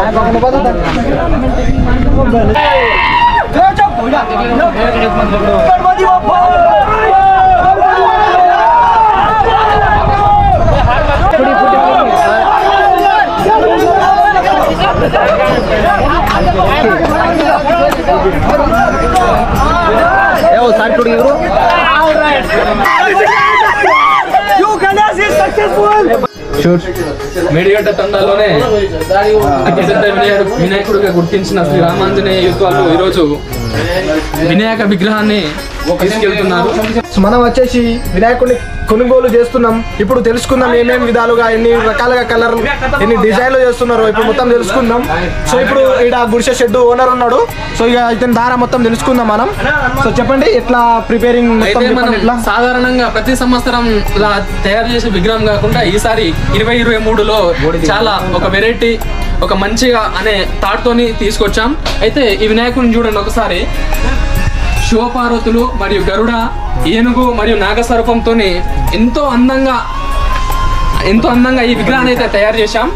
మేడిగడ్డ తండాలోనే అతిపెద్ద వినాయకుడిగా గుర్తించిన శ్రీ రామాంజనేయ యూత్ వాళ్ళు ఈరోజు వినాయక విగ్రహాన్ని తీసుకెళ్తున్నారు. మనం వచ్చేసి వినాయకుడిని కొనుగోలు చేస్తున్నాం. ఇప్పుడు తెలుసుకుందాం ఏమేమి విధాలుగా ఎన్ని రకాలుగా కలర్లు ఎన్ని డిజైన్లు చేస్తున్నారో ఇప్పుడు మొత్తం తెలుసుకుందాం. సో ఇప్పుడు ఇక్కడ గుడిసె షెడ్ ఓనర్ ఉన్నాడు. సో ఇక ఇతని ద్వారా మొత్తం తెలుసుకుందాం మనం. సో చెప్పండి ఎట్లా ప్రిపేరింగ్ మొత్తం. సాధారణంగా ప్రతి సంవత్సరం ఇలా తయారు చేసే విగ్రహం కాకుండా ఈసారి 2023లో చాలా ఒక వెరైటీ ఒక మంచిగా అనే థాట్ తోని తీసుకొచ్చాం. అయితే ఈ వినాయకుడిని చూడండి ఒకసారి. శివపార్వతులు మరియు గరుడ, ఏనుగు మరియు నాగస్వరూపంతో ఎంతో అందంగా ఈ విగ్రహాన్ని అయితే తయారు చేశాం.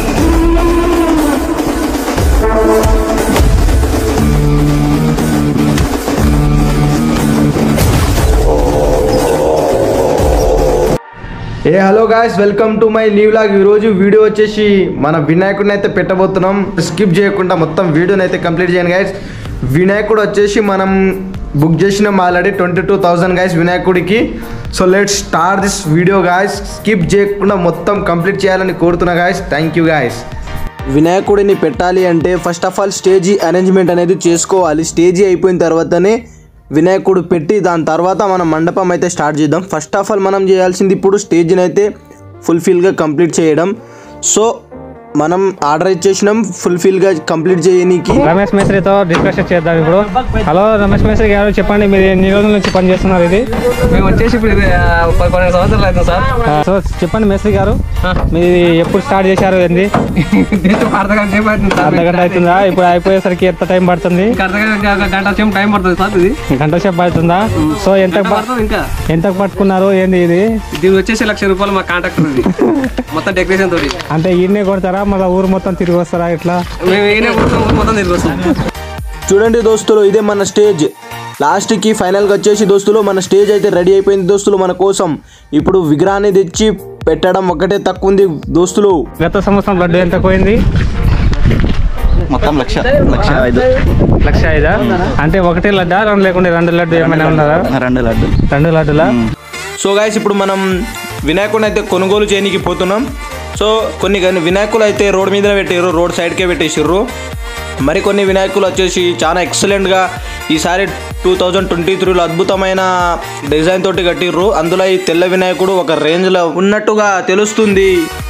Hello guys, welcome to my new vlog. ఈరోజు వీడియో వచ్చేసి మన వినాయకుడిని అయితే పెట్టబోతున్నాం. స్కిప్ చేయకుండా మొత్తం వీడియోని అయితే కంప్లీట్ చేయండి గాయ్స్. వినాయకుడు వచ్చేసి మనం బుక్ చేసినాం ఆల్రెడీ 22,000 గాయ్స్ వినాయకుడికి. So let's start this video guys. Skip చేయకుండా మొత్తం కంప్లీట్ చేయాలని కోరుతున్నా గాయ్స్. Thank you guys. వినాయకుడిని పెట్టాలి అంటే first of all stage arrangement అనేది చేసుకోవాలి. స్టేజీ అయిపోయిన తర్వాతనే వినాయకుడు పెట్టి దాని తర్వాత మనం మండపం అయితే స్టార్ట్ చేద్దాం. ఫస్ట్ ఆఫ్ ఆల్ మనం చేయాల్సింది ఇప్పుడు స్టేజ్ని అయితే ఫుల్ఫిల్గా కంప్లీట్ చేయడం. సో మనం ఆర్డర్ ఇచ్చేసినాం ఫుల్ఫిల్గా కంప్లీట్ చేయడానికి. రమేష్ మేస్త్రితో డిస్కషన్ చేద్దాం ఇప్పుడు. హలో రమేష్ మేస్త్రి గారు, చెప్పండి మీరు ఎన్ని రోజుల నుంచి పని చేస్తున్నారు? ఇది మేము వచ్చేసి ఇప్పుడు 12 సంవత్సరాలు అవుతుంది సార్. సో చెప్పండి మేస్త్రి గారు, మీరు ఎప్పుడు స్టార్ట్ చేశారు? ఏంది అర్ధగంట అవుతుందా? ఇప్పుడు అయిపోయేసరికి ఎంత టైం పడుతుంది? గంట సేపు టైం పడుతుంది సార్. ఇది గంట సేపు పడుతుందా? సో ఎంత పట్టుకున్నారు? ఏంది ఇది? దీని వచ్చేసి ₹1,00,000 మా కాంట్రాక్టర్ ఇది మొత్తం డెకరేషన్ తోటి. అంటే ఈయనే కొడతారా మళ్ళీ ఊరు మొత్తం తిరిగి వస్తారా? ఇట్లా మొత్తం తిరిగి వస్తాం. చూడండి దోస్తులు, ఇదే మన స్టేజ్. లాస్ట్కి ఫైనల్గా వచ్చేసి దోస్తులు మన స్టేజ్ అయితే రెడీ అయిపోయింది దోస్తులు మన కోసం. ఇప్పుడు విగ్రహాన్ని తెచ్చి పెట్టడం ఒకటే తక్కువ ఉంది దోస్తులు. గత సంవత్సరం లడ్డు ఎంత పోయింది? మొత్తం 1,05,000. అంటే ఒకటే లడ్డా లేకుంటే 2 లడ్డు ఏమైనా ఉన్నారా? 2 లడ్డులా. సో గాయ్స్ ఇప్పుడు మనం వినాయకుడిని అయితే కొనుగోలు చేయడానికి పోతున్నాం. సో కొన్ని వినాయకులు అయితే రోడ్ మీద పెట్టారు, రోడ్ సైడ్కే పెట్టేసారు. మరికొన్ని వినాయకులు వచ్చేసి చాలా ఎక్సలెంట్గా ఈసారి 2023లో అద్భుతమైన డిజైన్ తోటి కట్టిర్రు. అందులో ఈ తెల్ల వినాయకుడు ఒక రేంజ్లో ఉన్నట్టుగా తెలుస్తుంది.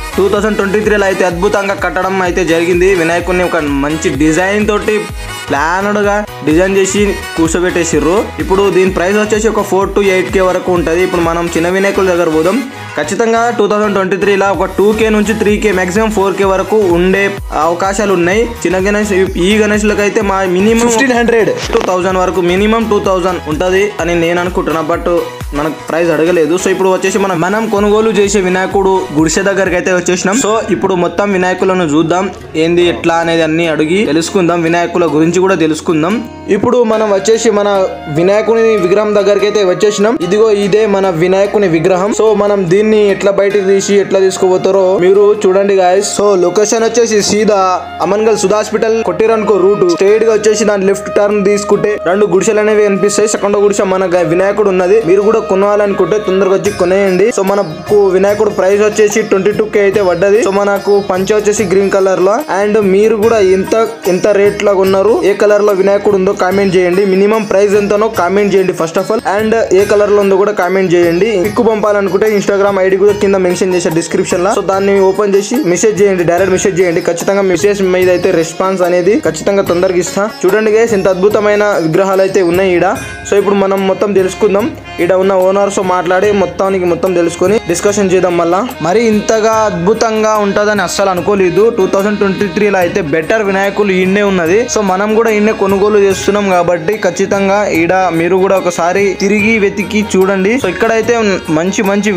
2023లో అయితే అద్భుతంగా కట్టడం అయితే జరిగింది. వినాయకుడిని ఒక మంచి డిజైన్ తోటి ప్లాన్డ్గా డిజైన్ చేసి కూర్చోబెట్టేసిర్రు. ఇప్పుడు దీని ప్రైస్ వచ్చేసి ఒక 4 to 8K వరకు ఉంటుంది. ఇప్పుడు మనం చిన్న వినాయకుల దగ్గర పోదాం. ఖచ్చితంగా 2023లో ఒక 2K నుంచి 3K మ్యాక్సిమం 4K వరకు ఉండే అవకాశాలు ఉన్నాయి. చిన్న గణేష్ ఈ గణేష్లకు అయితే మా మినిమం 1,500 to 1,000 వరకు మినిమం 2,000 ఉంటుంది అని నేను అనుకుంటున్నా. బట్ మనకు ప్రైస్ అడగలేదు. సో ఇప్పుడు వచ్చేసి మనం కొనుగోలు చేసే వినాయకుడు గుడిసె దగ్గరికి అయితే వచ్చేసినాం. సో ఇప్పుడు మొత్తం వినాయకులను చూద్దాం, ఏంది ఎట్లా అనేది అన్ని అడిగి తెలుసుకుందాం. వినాయకుల గురించి కూడా తెలుసుకుందాం. ఇప్పుడు మనం వచ్చేసి మన వినాయకుని విగ్రహం దగ్గరికి అయితే వచ్చేసినాం. ఇదిగో ఇదే మన వినాయకుని విగ్రహం. సో మనం దీన్ని ఎట్లా బయటకు తీసి ఎట్లా తీసుకుపోతారో మీరు చూడండి గాయస్. సో లొకేషన్ వచ్చేసి సీదా అమన్గల్ సుధా హాస్పిటల్ కొట్టిరనుకో రూట్ స్ట్రైట్ గా వచ్చేసి దాని లెఫ్ట్ టర్న్ తీసుకుంటే 2 గుడిసెలు అనేవి కనిపిస్తాయి. సెకండ్ గుడిసె మన వినాయకుడు ఉన్నది. మీరు కూడా కొనాలనుకుంటే తొందరగా వచ్చి కొనేయండి. సో మనకు వినాయకుడు ప్రైస్ వచ్చేసి 22K అయితే పడ్డది. సో మనకు పంచ వచ్చేసి గ్రీన్ కలర్ లో. అండ్ మీరు కూడా ఎంత రేట్ లాగా ఉన్నారు, ఏ కలర్ లో వినాయకుడు ఉందో కామెంట్ చేయండి. మినిమం ప్రైస్ ఎంతనో కామెంట్ చేయండి ఫస్ట్ ఆఫ్ ఆల్. అండ్ ఏ కలర్ లో ఉందో కూడా కామెంట్ చేయండి. పిక్ పంపాలనుకుంటే ఇన్స్టాగ్రామ్ ఐడి కూడా కింద మెన్షన్ చేసే డిస్క్రిప్షన్ లో. సో దాన్ని ఓపెన్ చేసి మెసేజ్ చేయండి, డైరెక్ట్ మెసేజ్ చేయండి. ఖచ్చితంగా మెసేజ్ మీద అయితే రెస్పాన్స్ అనేది ఖచ్చితంగా తొందరగా ఇస్తా. చూడండి గైస్ ఎంత అద్భుతమైన విగ్రహాలు అయితే ఉన్నాయి ఈడ. సో ఇప్పుడు మనం మొత్తం తెలుసుకుందాం. ఈడ ఉన్న ఓనర్స్ మాట్లాడి మొత్తం తెలుసుకొని డిస్కషన్ చేద్దాం. మళ్ళా మరి ఇంతగా అద్భుతంగా ఉంటుందని అస్సలు అనుకోలేదు. 2023లో అయితే బెటర్ వినాయకులు ఈడనే ఉన్నది. సో మనం కూడా ఈడనే కొనుగోలు చేస్తున్నాం కాబట్టి ఖచ్చితంగా ఈడ మీరు కూడా ఒకసారి తిరిగి వెతికి చూడండి. సో ఇక్కడైతే మంచి వినాయకులు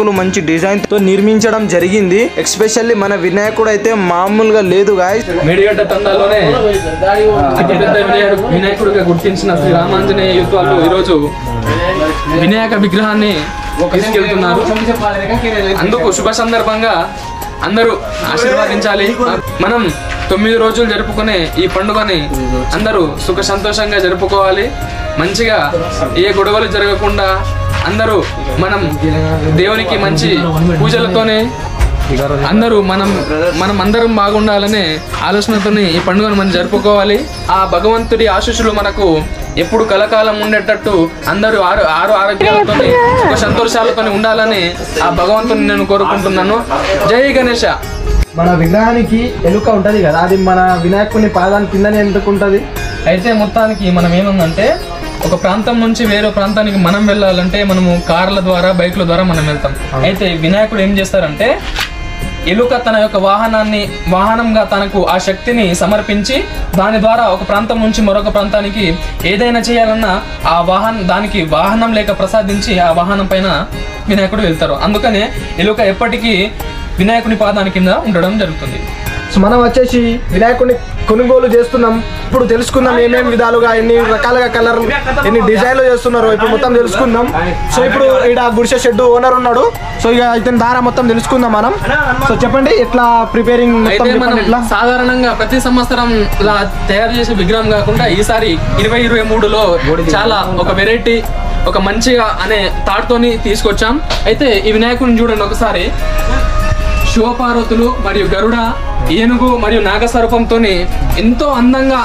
వినాయకులు మంచి డిజైన్ తో నిర్మించడం జరిగింది. ఎస్పెషల్లీ మన వినాయకుడు అయితే మామూలుగా లేదు గాయ్స్. మేడిగడ్డ తండాలోనే అతిపెద్ద వినాయకుడిగా గుర్తించిన శ్రీ రామాంజనేయ యూత్ వాళ్ళు ఈరోజు వినాయక విగ్రహాన్ని తీసుకెళ్తున్నారు. అందుకు శుభ సందర్భంగా అందరూ ఆశీర్వాదించాలి. మనం 9 రోజులు జరుపుకునే ఈ పండుగని అందరూ సుఖ సంతోషంగా జరుపుకోవాలి. మంచిగా ఏ గొడవలు జరగకుండా అందరూ మనం దేవునికి మంచి పూజలతోనే అందరూ మనం అందరం బాగుండాలనే ఆలోచనతోనే ఈ పండుగను మనం జరుపుకోవాలి. ఆ భగవంతుడి ఆశీస్సులు మనకు ఎప్పుడు కలకాలం ఉండేటట్టు అందరూ ఆరు ఆరోగ్యాలతో సుఖ సంతోషాలతో ఉండాలని ఆ భగవంతుని నేను కోరుకుంటున్నాను. జై గణేష. మన విగ్రహానికి ఎలుక ఉంటది కదా, అది మన వినాయకుని పాదానికి కిందనే ఎందుకు ఉంటది? అయితే మొత్తానికి మనం ఏముందంటే ఒక ప్రాంతం నుంచి వేరే ప్రాంతానికి మనం వెళ్ళాలంటే మనము కార్ల ద్వారా బైక్ల ద్వారా మనం వెళ్తాం. అయితే వినాయకుడు ఏం చేస్తారంటే ఎలుక తన యొక్క వాహనంగా తనకు ఆ శక్తిని సమర్పించి దాని ద్వారా ఒక ప్రాంతం నుంచి మరొక ప్రాంతానికి ఏదైనా చేయాలన్నా దానికి వాహనం లేక ప్రసాదించి ఆ వాహనం పైన వినాయకుడు వెళ్తారు. అందుకనే ఎలుక ఎప్పటికీ వినాయకుని పాదాని కింద ఉండడం జరుగుతుంది. సో మనం వచ్చేసి వినాయకుడిని కొనుగోలు చేస్తున్నాం. ఇప్పుడు తెలుసుకుందాం ఏమేమి విధాలుగా ఎన్ని రకాలుగా కలర్ ఎన్ని డిజైన్లు చేస్తున్నారో ఇప్పుడు మొత్తం తెలుసుకుందాం. సో ఇప్పుడు ఇక్కడ గుడిసె షెడ్ ఓనర్ ఉన్నాడు. సో ఇక ఇతని ద్వారా మొత్తం తెలుసుకుందాం మనం. సో చెప్పండి ఎట్లా ప్రిపేరింగ్? అయితే మనం సాధారణంగా ప్రతి సంవత్సరం తయారు చేసే విగ్రహం కాకుండా ఈసారి 2023లో చాలా ఒక వెరైటీ ఒక మంచిగా అనే థాట్తోని తీసుకొచ్చాం. అయితే ఈ వినాయకుడిని చూడండి ఒకసారి. శివపార్వతులు మరియు గరుడ, ఏనుగు మరియు నాగస్వరూపంతో ఎంతో అందంగా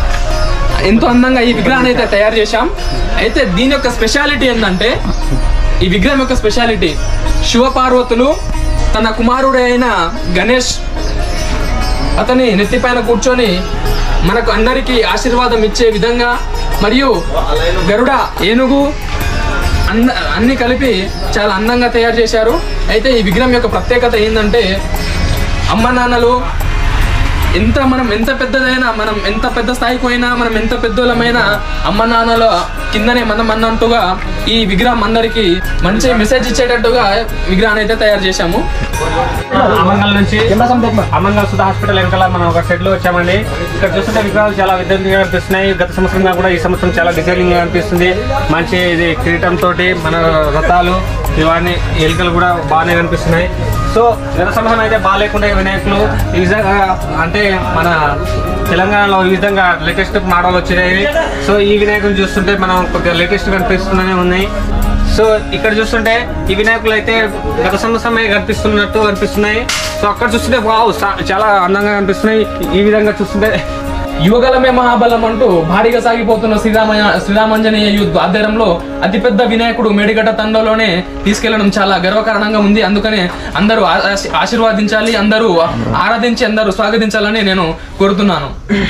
ఈ విగ్రహాన్ని అయితే తయారు చేశాం. అయితే దీని యొక్క స్పెషాలిటీ ఏంటంటే ఈ విగ్రహం యొక్క స్పెషాలిటీ శివపార్వతులు తన కుమారుడైన గణేష్ అతని నెత్తిపైన కూర్చొని మనకు అందరికీ ఆశీర్వాదం ఇచ్చే విధంగా మరియు గరుడ, ఏనుగు అన్ని కలిపి చాలా అందంగా తయారు చేశారు. అయితే ఈ విగ్రహం యొక్క ప్రత్యేకత ఏంటంటే అమ్మ నాన్నలు మనం ఎంత పెద్దదైనా మనం ఎంత పెద్ద స్థాయికి పోయినా మనం ఎంత పెద్దోళ్ళమైనా అమ్మ నాన్నల కిందనే మనం అన్నట్టుగా ఈ విగ్రహం అందరికి మంచి మెసేజ్ ఇచ్చేటట్టుగా విగ్రహాన్ని అయితే తయారు చేశాము. అమంగల్ నుంచి అమంగల్ సుధా హాస్పిటల్ వెనకాల మనం ఒక షెడ్ లో వచ్చామండి. ఇక్కడ చూస్తుంటే విగ్రహాలు చాలా విధంగా కనిపిస్తున్నాయి. గత సంవత్సరంగా కూడా ఈ సంవత్సరం చాలా డిజైనింగ్ అనిపిస్తుంది. మంచి ఇది కిరీటం తోటి మన రథాలు ఇవన్నీ ఎలుకలు కూడా బాగానే కనిపిస్తున్నాయి. సో గత సంవత్సరం అయితే బాగాలేకుండా వినాయకులు ఈ విధంగా అంటే మన తెలంగాణలో ఈ విధంగా లేటెస్ట్ మోడల్ వచ్చినాయి. సో ఈ వినాయకులు చూస్తుంటే మనం కొద్దిగా లేటెస్ట్ కనిపిస్తూనే ఉన్నాయి. సో ఇక్కడ చూస్తుంటే ఈ వినాయకులు అయితే గత సంవత్సరమే కనిపిస్తున్నాయి. సో అక్కడ చూస్తుంటే చాలా అందంగా కనిపిస్తున్నాయి. ఈ విధంగా చూస్తుంటే యువగలమే మహాబలం అంటూ భారీగా సాగిపోతున్న శ్రీరామాంజనేయ యూత్ ఆధ్వర్యంలో అతిపెద్ద వినాయకుడు మేడిగడ్డ తండలోనే తీసుకెళ్లడం చాలా గర్వకారణంగా ఉంది. అందుకనే అందరూ ఆశీర్వాదించాలి, అందరూ ఆరాధించి అందరూ స్వాగతించాలని నేను కోరుతున్నాను.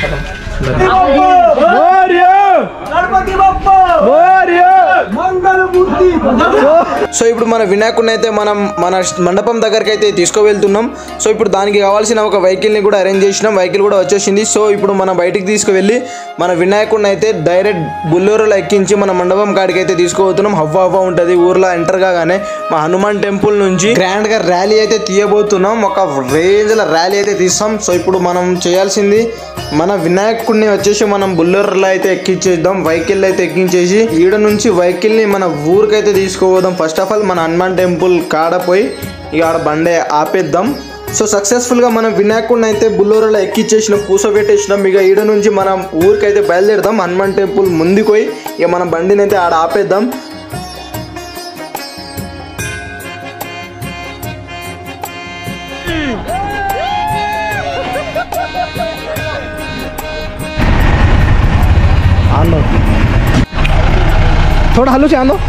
సో ఇప్పుడు మన వినాయకుడిని అయితే మనం మన మండపం దగ్గరికి అయితే తీసుకువెళ్తున్నాం. సో ఇప్పుడు దానికి కావాల్సిన ఒక వెహికల్ని కూడా అరేంజ్ చేసినాం. వెహికల్ కూడా వచ్చేసింది. సో ఇప్పుడు మనం బయటికి తీసుకువెళ్ళి మన వినాయకుడిని అయితే డైరెక్ట్ బుల్లెరోలో ఎక్కించి మన మండపం కాడికి అయితే తీసుకుపోతున్నాం. హవ్వ ఉంటుంది ఊర్లో ఎంటర్ కాగానే మా హనుమాన్ టెంపుల్ నుంచి గ్రాండ్గా ర్యాలీ అయితే తీయబోతున్నాం. ఒక రేంజ్లో ర్యాలీ అయితే తీస్తాం. సో ఇప్పుడు మనం చేయాల్సింది మన వినాయకుడిని వచ్చేసి మనం బుల్లెరోలో అయితే ఎక్కించేద్దాం. వెహికల్ అయితే ఎక్కించేసి ఈడ నుంచి వెహికల్ని మన ఊరికైతే తీసుకుపోదాం. ఫస్ట్ ఆఫ్ ఆల్ మన హనుమాన్ టెంపుల్ కాడపోయి ఇక ఆడ బండే ఆపేద్దాం. సో సక్సెస్ఫుల్గా మనం వినాయకుడిని అయితే బుల్లెరోలో ఎక్కించేసినాం, కూర్చోబెట్టేసినాం. ఇక ఈడ నుంచి మనం ఊరికైతే బయలుదేరుదాం. హనుమాన్ టెంపుల్ ముందుకు పోయి ఇక మన బండిని అయితే ఆడ ఆపేద్దాం. थोड़ा हल्लू से आंदो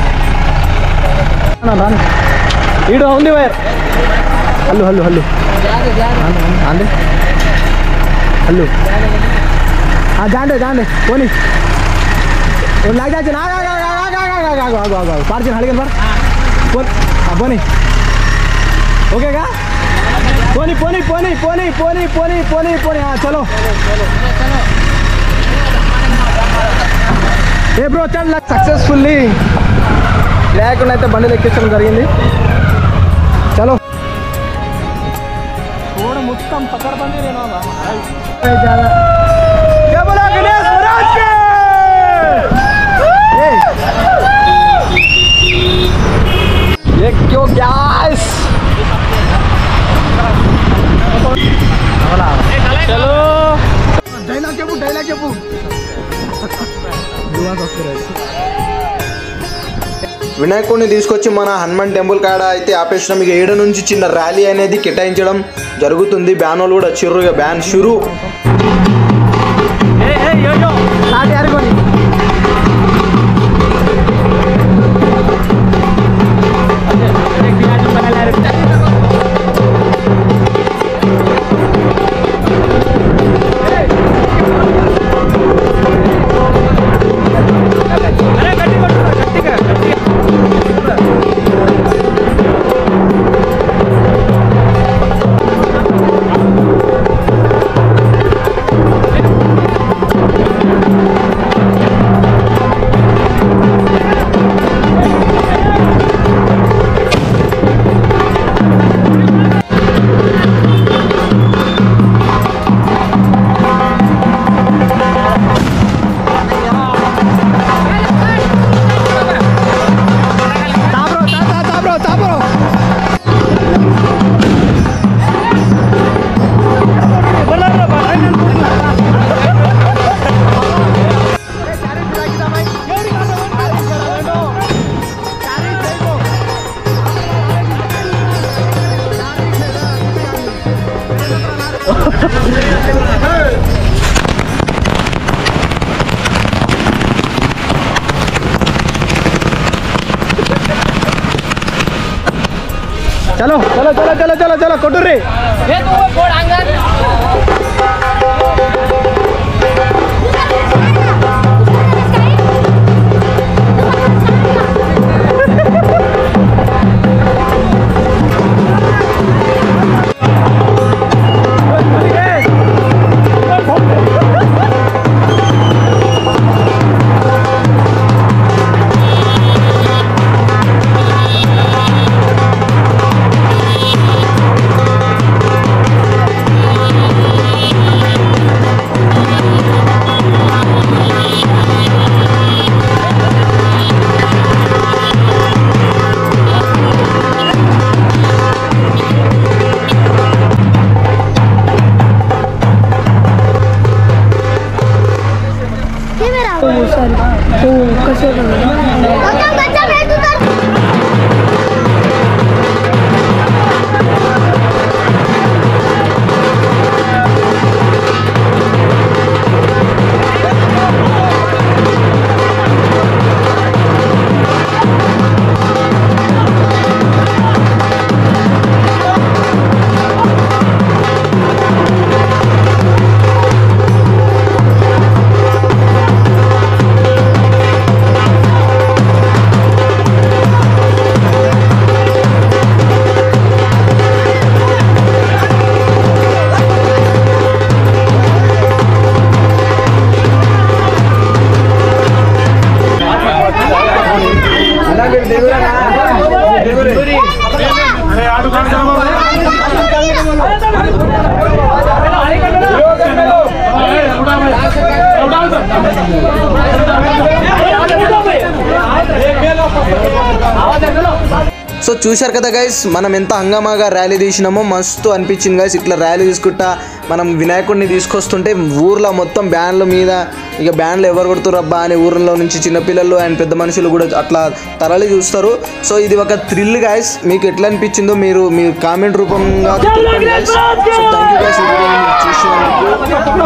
ఈడు ఉంది వైర్ హల్లు హల్లు హల్లు ఆందే హల్లు జాండే జాండే పోనీ లాగ్ जाचे ना पार्चन हड़गन पर పోనీ ఓకేగా పోనీ పోనీ పోనీ పోనీ పోనీ పోనీ పోనీ పోనీ చలో ఏ బ్రో చల్ సక్సెస్ఫుల్లీ వినాయకుడిని అయితే బండిలో ఎక్కించడం జరిగింది. వినాయకుడిని తీసుకొచ్చి మన హనుమాన్ టెంపుల్ కాడ అయితే ఆపేసినాం. ఇక 7 నుంచి చిన్న ర్యాలీ అనేది కేటాయించడం జరుగుతుంది. బ్యాన్ వాళ్ళు కూడా వచ్చిర్రు. ఇక బ్యాన్ షురు. चलो चलो चलो चलो चलो चलो कोटुर्री సో చూశారు కదా గైస్, మనం ఎంత హంగామాగా ర్యాలీ తీసినామో మస్తు అనిపించింది గైస్. ఇట్లా ర్యాలీ తీసుకుంటా మనం వినాయకుడిని తీసుకొస్తుంటే ఊర్లో మొత్తం బ్యాన్ల మీద ఇక బ్యాన్లు ఎవరు కొడుతురబ్బా అని ఊర్లో నుంచి చిన్నపిల్లలు అండ్ పెద్ద మనుషులు కూడా అట్లా తరలి చూస్తారు. సో ఇది ఒక థ్రిల్ గైస్. మీకు ఎట్లా అనిపించిందో మీరు కామెంట్ రూపంగా చెప్పండి guys. So thank you guys చూసినందుకు.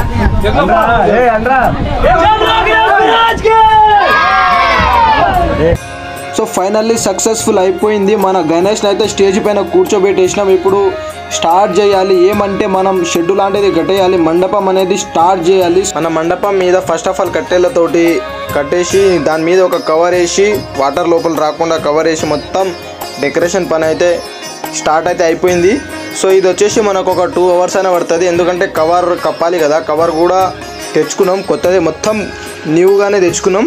సో ఫైనల్లీ సక్సెస్ఫుల్ అయిపోయింది. మన గణేష్ని అయితే స్టేజ్ పైన కూర్చోబెట్టేసినాం. ఇప్పుడు స్టార్ట్ చేయాలి. ఏమంటే మనం షెడ్ లాంటిది కట్టేయాలి. మండపం అనేది స్టార్ట్ చేయాలి. మన మండపం మీద ఫస్ట్ ఆఫ్ ఆల్ కట్టెలతోటి కట్టేసి దాని మీద ఒక కవర్ వేసి వాటర్ లోపల రాకుండా కవర్ వేసి మొత్తం డెకరేషన్ పని అయితే స్టార్ట్ అయితే అయిపోయింది. సో ఇది వచ్చేసి మనకు ఒక 2 hours అయినా పడుతుంది. ఎందుకంటే కవర్ కప్పాలి కదా. కవర్ కూడా తెచ్చుకున్నాం, కొత్తది మొత్తం న్యూగానే తెచ్చుకున్నాం.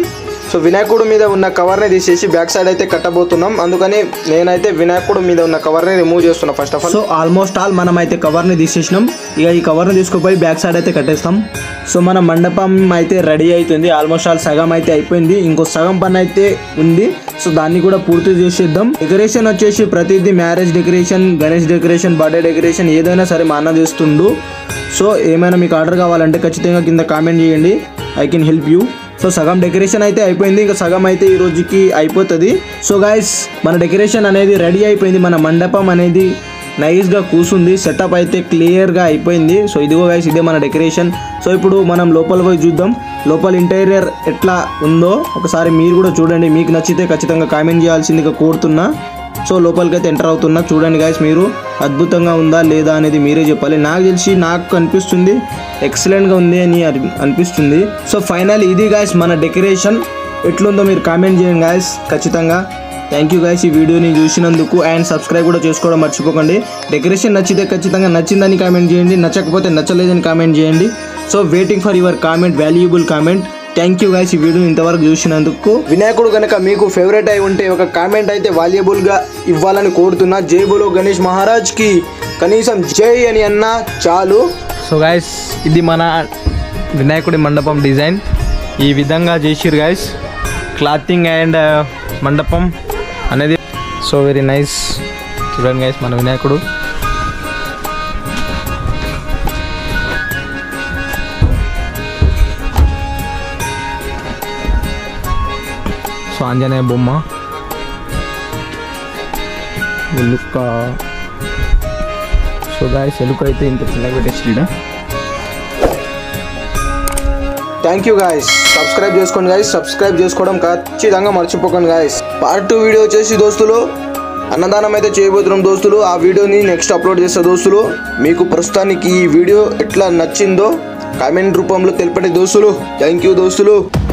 సో వినాయకుడు మీద ఉన్న కవర్ని తీసేసి బ్యాక్ సైడ్ అయితే కట్టబోతున్నాం. అందుకని నేనైతే వినాయకుడు మీద ఉన్న కవర్ని రిమూవ్ చేస్తున్నా first of all. So almost all మనం అయితే కవర్ని తీసేసినాం. ఇక ఈ కవర్ని తీసుకుపోయి బ్యాక్ సైడ్ అయితే కట్టేస్తాం. సో మన మండపం అయితే రెడీ అవుతుంది. ఆల్మోస్ట్ ఆల్ సగం అయితే అయిపోయింది. ఇంకో సగం పని అయితే ఉంది. సో దాన్ని కూడా పూర్తి చేసేద్దాం. డెకరేషన్ వచ్చేసి ప్రతిదీ marriage decoration, Ganesh decoration, birthday decoration ఏదైనా సరే మా అన్న చేస్తుండు. సో ఏమైనా మీకు ఆర్డర్ కావాలంటే ఖచ్చితంగా కింద కామెంట్ చేయండి. I can help you. So సగం డెకరేషన్ అయితే అయిపోయింది. ఇంకా సగం అయితే ఈ రోజుకి అయిపోతుంది. సో గైస్ మన డెకరేషన్ అనేది రెడీ అయిపోయింది. మన మండపం అనేది నైస్గా కూసుంది. సెటప్ అయితే క్లియర్గా అయిపోయింది. సో ఇదిగో గైస్ ఇదే మన డెకరేషన్. సో ఇప్పుడు మనం లోపల పోయి చూద్దాం. లోపల ఇంటీరియర్ ఎట్లా ఉందో ఒకసారి మీరు కూడా చూడండి. మీకు నచ్చితే ఖచ్చితంగా కామెంట్ చేయాల్సిందిగా కోరుతున్నా. సో లోపలికి అయితే ఎంటర్ అవుతున్నా. చూడండి గైస్ మీరు అద్భుతంగా ఉందా లేదా అనేది మీరే చెప్పాలి. నాకు తెలిసి నాకు అనిపిస్తుంది ఎక్సలెంట్గా ఉంది అని అనిపిస్తుంది. సో ఫైనల్ ఇది గైస్ మన డెకరేషన్. ఎట్లుందో మీరు కామెంట్ చేయండి గైస్ ఖచ్చితంగా. థ్యాంక్ యూ గైస్ ఈ వీడియోని చూసినందుకు. అండ్ సబ్స్క్రైబ్ కూడా చేసుకోవడం మర్చిపోకండి. డెకరేషన్ నచ్చితే ఖచ్చితంగా నచ్చిందని కామెంట్ చేయండి. నచ్చకపోతే నచ్చలేదని కామెంట్ చేయండి. So waiting for your comment, valuable comment. Thank you guys ఈ వీడియోని ఇంతవరకు చూసినందుకు. వినాయకుడు కనుక మీకు ఫేవరెట్ అయి ఉంటే ఒక కామెంట్ అయితే వాల్యుబుల్గా ఇవ్వాలని కోరుతున్నా. జై బోలో గణేష్ మహారాజ్కి కనీసం జై అని అన్నా చాలు. సో గైస్ ఇది మన వినాయకుడి మండపం డిజైన్ ఈ విధంగా చేసిరు గైస్. క్లాతింగ్ అండ్ మండపం అనేది సో వెరీ నైస్. చూడండి గైస్ మన వినాయకుడు. సో ఆంజనేయ బొమ్మ ఎలుక. సో గాయస్ ఎలుక అయితే ఇంత చిన్నగా పెట్టేసి. Thank you guys. సబ్స్క్రైబ్ చేసుకోండి గాయస్. సబ్స్క్రైబ్ చేసుకోవడం ఖచ్చితంగా మర్చిపోకండి గాయస్. పార్ట్ 2 వీడియో వచ్చేసి దోస్తులు అన్నదానం అయితే చేయబోతున్నాం దోస్తులు. ఆ వీడియోని నెక్స్ట్ అప్లోడ్ చేస్తా దోస్తులు. మీకు ప్రస్తుతానికి ఈ వీడియో ఎట్లా నచ్చిందో కామెంట్ రూపంలో తెలపండి దోస్తులు. థ్యాంక్ యూ దోస్తులు.